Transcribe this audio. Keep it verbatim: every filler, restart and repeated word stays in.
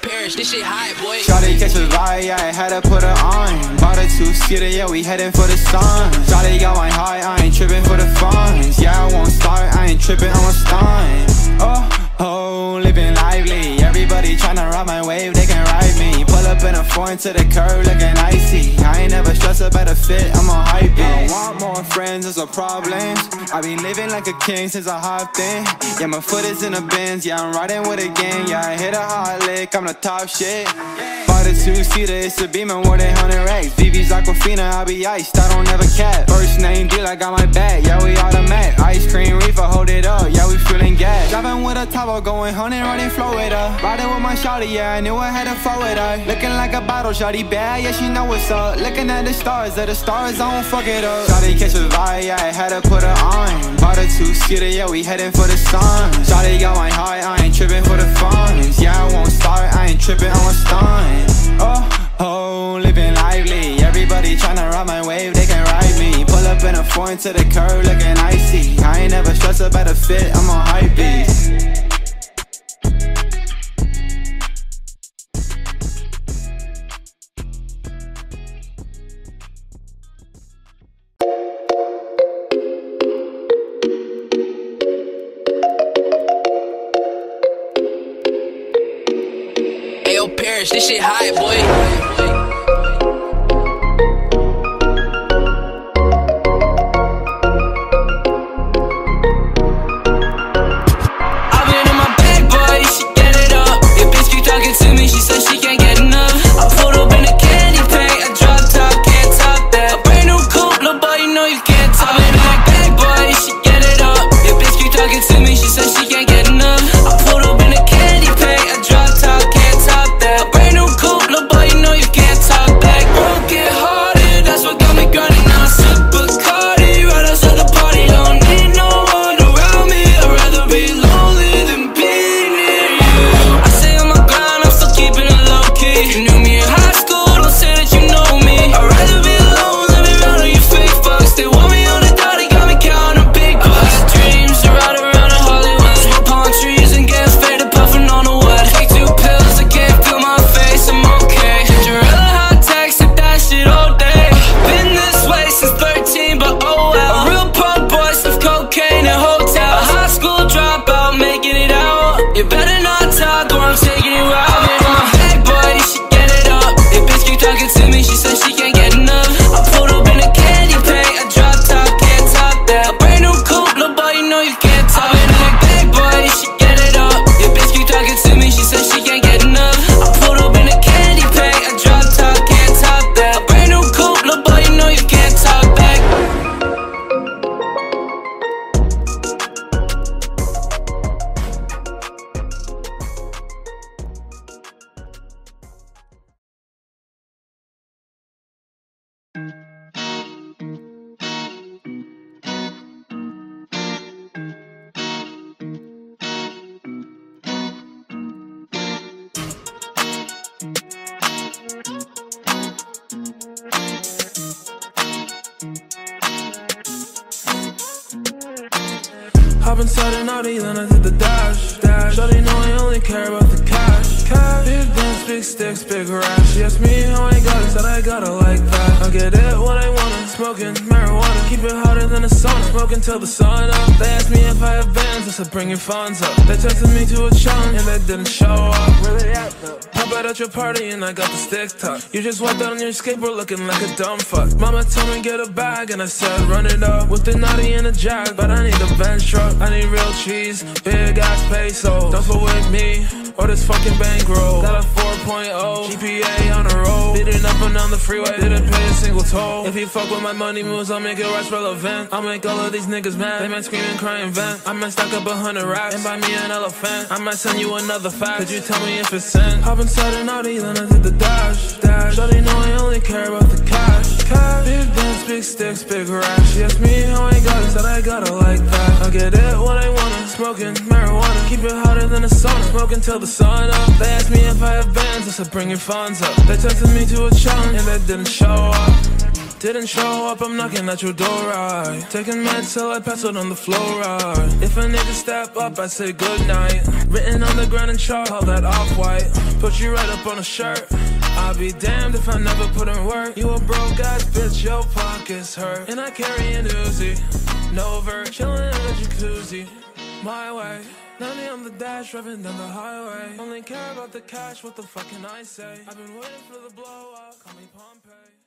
Paris, this shit hot, boy. Shawty catch a vibe, yeah, I had to put her on. Bought a two-seater, yeah, we heading for the sun. Shawty got my heart, I ain't tripping for the funds. Yeah, I won't start, I ain't tripping, I'm a stunt. Oh, oh, living lively. Everybody tryna ride my wave, they can ride me. Pull up in a foreign to the curb, looking icy. I ain't never stressed about a fit, I'm on hype. I want more friends, there's no problems. I been living like a king since I hopped in. Yeah, my foot is in the bins, yeah, I'm riding with a gang. Yeah, I hit a hot lick, I'm the top shit. Bought a two-seater, it's a Beamer, more than one hundred racks. V V's Aquafina, I be iced, I don't ever cap. First name deal, I got my back, yeah, we automatic. Ice cream reefer, hold it up, yeah, we feeling gas. Driving with a top, going hundred, running flow with her. Riding with my shawty, yeah, I knew I had to fall with her. Looking like a bottle, shawty bad, yeah, she know what's up. Looking at the stars, at the stars, I don't fuck it up. Shawty catch a vibe, yeah, I had to put her on. Bought a two-seater, yeah, we heading for the sun. Shawty got my heart, I ain't tripping for the funds. Yeah, I won't start, I ain't tripping, I'm a stunt. Oh, oh, living lively. Everybody tryna ride my wave, they can ride me. Pull up in a foreign to the curb, looking icy. I ain't never stressed about a fit, I'm on hype beats. Paris, this shit hot, boy. Hop inside an Audi, then I hit the dash, dash. Shawty know I only care about the cash, cash. Big guns, big sticks, big rash. She asked me how I got it, said I got it like that. I get it when I want it, smoking marijuana. Keep it hotter than a sauna, smoking till the sun up. They asked me if I have bands, I said bring your funds up. They tested me to a challenge, and they didn't show up. Where they at though? Pop out at your party, and I got the stick tuck. You just walked out on your skateboard looking like a dumb fuck. Mama told me get a bag, and I said run it up. With the naughty and a jag, but I need a Benz truck. I need real cheese, big ass peso. Don't fuck with me, or this fucking bankroll. Got a four point oh G P A on the road. Beating up and down the freeway, didn't pay a single toll. If you fuck with my money moves, I'll make it rest relevant. I'll make all of these niggas mad, they might scream and cry and vent. I might stack up a hundred racks and buy me an elephant. I might send you another fax, could you tell me if it's sent? Hop inside an Audi, then I hit the dash, dash. Shawty know I only care about the cash, cash. Big guns, big sticks, big rash. She asked me how I got it, said I got it like that. I get it when I want it, smoking marijuana. Keep it hotter than a sauna, smoking till the sun up. They asked me if I have bands, I said bring your funds up. They tested me to a challenge, and they didn't show up. Didn't show up, I'm knocking at your door, right? Taking meds till I pass out on the floor, right? If a nigga step up, I say goodnight. Written on the ground grand and chalk, all that off-white. Put you right up on a shirt. I'll be damned if I never put in work. You a broke ass bitch, your pockets hurt. And I carry an Uzi, no vert, chillin' in the jacuzzi. My way, ninety on the dash, driving down the highway. Only care about the cash, what the fuck can I say? I've been waiting for the blow up, call me Pompeii.